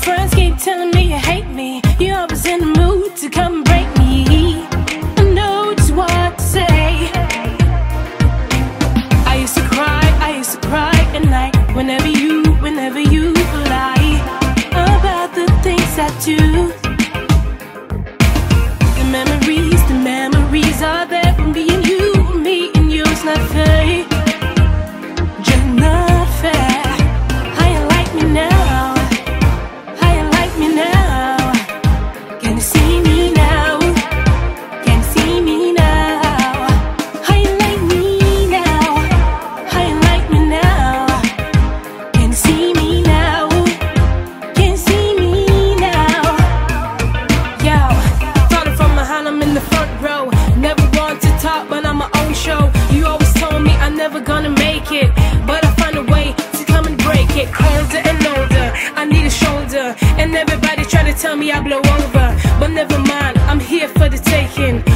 friends keep telling me you hate me. You're always in the mood to come and break me. I know just what to say. I used to cry at night whenever you lie about the things I do. The memories are there from being you, me and you. It's not fair, just not fair. How you like me now? How you like me now? Can you see me now? Can you see me now? How you like me now? How you like me now? Can you see me now? Can you see me now? Yo, started from behind, I'm in the front row. Never want to talk, but I'm my own show. You always told me I'm never gonna make it, but I find a way to come and break it. Colder and older, I need a shoulder, and everybody try to tell me I blow over, but never mind, I'm here for the taking.